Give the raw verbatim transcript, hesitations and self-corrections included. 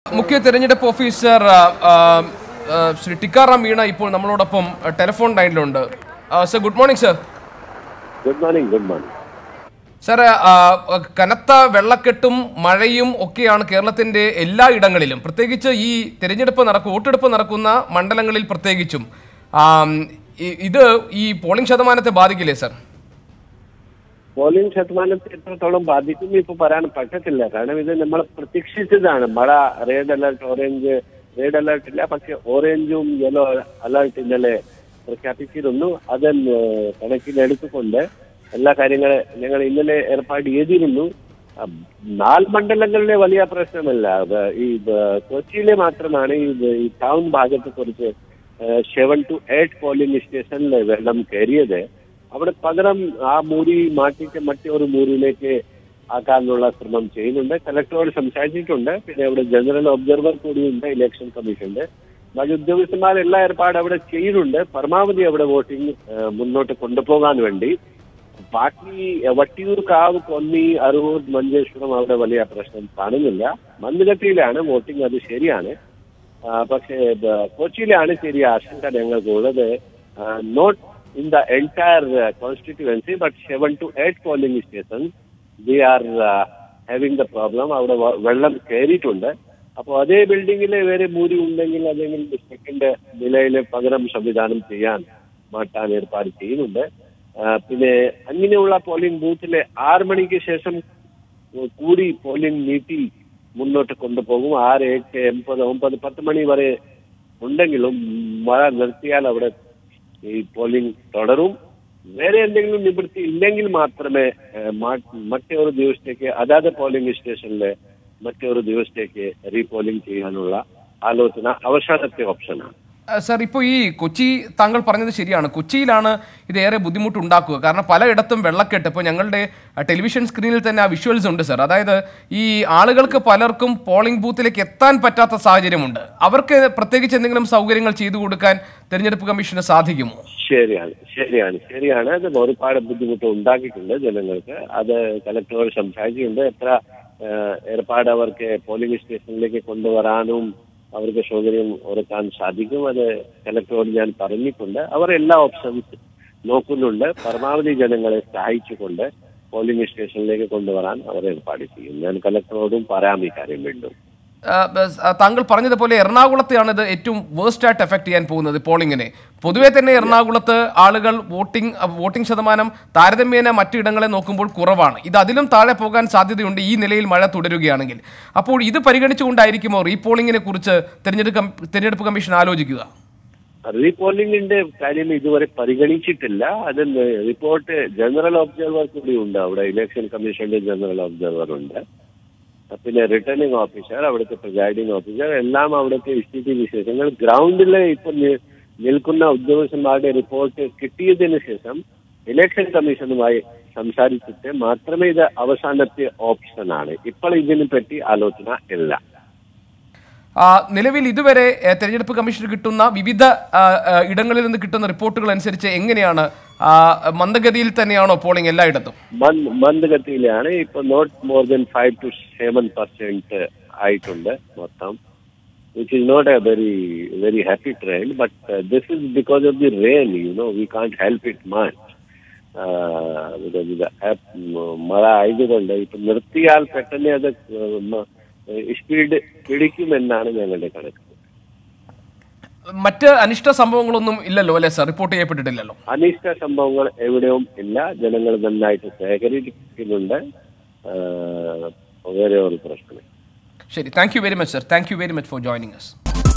മുഖ്യ തെരഞ്ഞെടുപ്പ് ഓഫീസർ ശ്രീ ടിക്കാറാം മീണ ഇപ്പോൾ നമ്മളോടൊപ്പം ടെലിഫോൺ ലൈനിലുണ്ട്. Sir, good morning sir. Good morning good morning sir, കനത്ത വെള്ളക്കെട്ടും മഴയും ഒക്കെയാണ് കേരളത്തിന്റെ എല്ലാ ഇടങ്ങളിലും, പ്രത്യേകിച്ച് ഈ തെരഞ്ഞെടുപ്പ് നടക്കും വോട്ടെടുപ്പ് നടക്കുന്ന മണ്ഡലങ്ങളിൽ പ്രത്യേകിച്ചും. ഇത് ഈ പോളിംഗ് ശതമാനത്തെ ബാധിക്കില്ലേ സർ? പോളിംഗ് ശതമാനത്തെ എത്രത്തോളം ബാധിക്കും ഇപ്പൊ പറയാൻ പറ്റത്തില്ല. കാരണം ഇത് നമ്മൾ പ്രതീക്ഷിച്ചതാണ്. മഴ red alert, orange red alert ഇല്ല, പക്ഷെ ഓറഞ്ചും യെല്ലോ അലർട്ട് ഇന്നലെ പ്രഖ്യാപിച്ചിരുന്നു. അത് കണക്കിലെടുത്തുകൊണ്ട് എല്ലാ കാര്യങ്ങളും ഞങ്ങൾ ഇന്നലെ ഏർപ്പാട് ചെയ്തിരുന്നു. നാല് മണ്ഡലങ്ങളിലെ വലിയ പ്രശ്നമല്ല. ഈ കൊച്ചിയിലെ മാത്രമാണ് ഈ ടൗൺ ഭാഗത്ത് കുറച്ച് സെവൻ ടു എയ്റ്റ് പോളിംഗ് സ്റ്റേഷനിൽ വെള്ളം കയറിയത്. അവിടെ പകരം ആ മൂരി മാറ്റിയിട്ട് മറ്റൊരു മൂരിയിലേക്ക് ആക്കാനുള്ള ശ്രമം ചെയ്യുന്നുണ്ട്. കലക്ടറോട് സംസാരിച്ചിട്ടുണ്ട്. പിന്നെ അവിടെ ജനറൽ ഒബ്സർവർ കൂടിയുണ്ട് ഇലക്ഷൻ കമ്മീഷന്റെ. ബാക്കി ഉദ്യോഗസ്ഥന്മാർ എല്ലാ ഏർപ്പാട് അവിടെ ചെയ്യുന്നുണ്ട്. പരമാവധി അവിടെ വോട്ടിംഗ് മുന്നോട്ട് കൊണ്ടുപോകാൻ വേണ്ടി. ബാക്കി വട്ടിയൂർ, കാവ്, കൊന്നി, അരൂർ, മഞ്ചേശ്വരം അവിടെ വലിയ പ്രശ്നം കാണുന്നില്ല. മന്ദഗതിയിലാണ് വോട്ടിംഗ്, അത് ശരിയാണ്. പക്ഷേ കൊച്ചിയിലാണ് ചെറിയ ആശങ്ക ഞങ്ങൾക്കുള്ളത്. Not in the entire uh, constituency, but seven to eight polling stations, they are uh, having the problem. അവിടെ വെള്ളം കയറിയിട്ടുണ്ട്. അപ്പോൾ അതേ ബിൽഡിങ്ങിലെ വേറെ മൂരി ഉണ്ടെങ്കിൽ അല്ലെങ്കിൽ സെക്കൻഡ് നിലയിൽ പകരം സംവിധാനം ചെയ്യാൻ മാറ്റാൻ ഏർപ്പാട് ചെയ്യുന്നുണ്ട്. പിന്നെ അങ്ങനെയുള്ള പോളിംഗ് ബൂത്തിലെ ആറ് മണിക്ക് ശേഷം കൂടി പോളിംഗ് നീട്ടി മുന്നോട്ട് കൊണ്ടുപോകും. ആറ്, എട്ട്, എൺപത്, ഒമ്പത്, പത്ത് മണി വരെ ഉണ്ടെങ്കിലും മഴ നിർത്തിയാൽ അവിടെ ഈ പോളിംഗ് തുടരും. വേറെ എന്തെങ്കിലും നിവൃത്തി ഇല്ലെങ്കിൽ മാത്രമേ മറ്റൊരു ദിവസത്തേക്ക് അതാത് പോളിംഗ് സ്റ്റേഷനിലെ മറ്റൊരു ദിവസത്തേക്ക് റീപോളിംഗ് ചെയ്യാനുള്ള ആലോചന അവസാനത്തെ ഓപ്ഷനാണ്. സർ, ഇപ്പോൾ ഈ കൊച്ചി, താങ്കൾ പറഞ്ഞത് ശരിയാണ്, കൊച്ചിയിലാണ് ഇതേറെ ബുദ്ധിമുട്ടുണ്ടാക്കുക. കാരണം പലയിടത്തും വെള്ളക്കെട്ട്, ഇപ്പോൾ ഞങ്ങളുടെ ടെലിവിഷൻ സ്ക്രീനിൽ തന്നെ ആ വിഷ്വൽസ് ഉണ്ട് സർ. അതായത് ഈ ആളുകൾക്ക് പലർക്കും പോളിംഗ് ബൂത്തിലേക്ക് എത്താൻ പറ്റാത്ത സാഹചര്യമുണ്ട്. അവർക്ക് പ്രത്യേകിച്ച് എന്തെങ്കിലും സൗകര്യങ്ങൾ ചെയ്തു കൊടുക്കാൻ തെരഞ്ഞെടുപ്പ് കമ്മീഷന് സാധിക്കുമോ? ശരിയാണ് ശരിയാണ് ശരിയാണ് അത് ഒരുപാട് ബുദ്ധിമുട്ട് ഉണ്ടാക്കിയിട്ടുണ്ട് ജനങ്ങൾക്ക്. അത് കലക്ടറോട് സംസാരിച്ചിട്ടുണ്ട്. എത്ര ഏർപ്പാട് അവർക്ക് പോളിംഗ് സ്റ്റേഷനിലേക്ക് കൊണ്ടുവരാനും അവർക്ക് സൗകര്യം ഒരുക്കാൻ സാധിക്കും. അത് കലക്ടറോട് ഞാൻ പറഞ്ഞിട്ടുണ്ട്. അവർ എല്ലാ ഓപ്ഷൻസ് നോക്കുന്നുണ്ട്. പരമാവധി ജനങ്ങളെ സഹായിച്ചുകൊണ്ട് പോളിംഗ് സ്റ്റേഷനിലേക്ക് കൊണ്ടുവരാൻ അവർ ഏർപ്പാട് ചെയ്യും. ഞാൻ കലക്ടറോടും പറയാം ഈ കാര്യം വീണ്ടും. താങ്കൾ പറഞ്ഞതുപോലെ എറണാകുളത്തെയാണ് ഇത് ഏറ്റവും വേഴ്സ്റ്റ് ആയിട്ട് എഫക്ട് ചെയ്യാൻ പോകുന്നത് പോളിംഗിനെ. പൊതുവെ തന്നെ എറണാകുളത്ത് ആളുകൾ വോട്ടിംഗ് വോട്ടിംഗ് ശതമാനം താരതമ്യേന മറ്റിടങ്ങളെ നോക്കുമ്പോൾ കുറവാണ്. ഇത് അതിലും താഴെ പോകാൻ സാധ്യതയുണ്ട് ഈ നിലയിൽ മഴ തുടരുകയാണെങ്കിൽ. അപ്പോൾ ഇത് പരിഗണിച്ചുകൊണ്ടായിരിക്കുമോ റീപോളിംഗിനെ കുറിച്ച് തെരഞ്ഞെടുപ്പ് തെരഞ്ഞെടുപ്പ് കമ്മീഷൻ ആലോചിക്കുക? റീപോളിംഗിന്റെ കാര്യം ഇതുവരെ പരിഗണിച്ചിട്ടില്ല. അതിന് റിപ്പോർട്ട് ജനറൽ ഒബ്സർവർ കൂടി ഉണ്ട്. അവിടെ ഇലക്ഷൻ കമ്മീഷന്റെ ജനറൽ ഒബ്സർവർ ഉണ്ട്. പിന്നെ റിട്ടേണിംഗ് ഓഫീസർ, അവിടുത്തെ പ്രിസൈഡിംഗ് ഓഫീസർ, എല്ലാം അവിടുത്തെ സ്ഥിതി വിശേഷങ്ങൾ ഗ്രൗണ്ടിൽ ഇപ്പോൾ നിൽക്കുന്ന ഉദ്യോഗസ്ഥന്മാരുടെ റിപ്പോർട്ട് കിട്ടിയതിനു ശേഷം ഇലക്ഷൻ കമ്മീഷനുമായി സംസാരിച്ചിട്ട് മാത്രമേ ഇത് അവസാനത്തെ ഓപ്ഷനാണ്. ഇപ്പോൾ ഇതിനെ പറ്റി ആലോചന ഇല്ല. നിലവിൽ ഇതുവരെ തെരഞ്ഞെടുപ്പ് കമ്മീഷന് കിട്ടുന്ന വിവിധ ഇടങ്ങളിൽ നിന്ന് കിട്ടുന്ന റിപ്പോർട്ടുകൾ അനുസരിച്ച് എങ്ങനെയാണ്? മന്ദഗതിയിൽ തന്നെയാണോ പോളിംഗ് എല്ലായിടത്തും? മന്ദഗതിയിലാണ്. ഇപ്പൊ not more than five to seven percent ആയിട്ടുണ്ട് മൊത്തം, which is not a very very happy trend, but uh, this is because of the rain, you know, we can't help it much. uh, because the മഴ ആയതുകൊണ്ട് ഇപ്പൊ നിർത്തിയാൽ പെട്ടെന്ന് അത് speed പിടിക്കുമെന്നാണ് ഞങ്ങളുടെ കണക്ക്. മറ്റ് അനിഷ്ട സംഭവങ്ങളൊന്നും ഇല്ലല്ലോ അല്ലെ സർ? റിപ്പോർട്ട് ചെയ്യപ്പെട്ടിട്ടില്ലല്ലോ. അനിഷ്ട സംഭവങ്ങൾ എവിടെയും ഇല്ല. ജനങ്ങൾ നന്നായിട്ട് സഹകരിക്കുന്നുണ്ട്. വേറെ ഒരു പ്രശ്നം. ശരി, thank you very much sir. Thank you very much for joining us.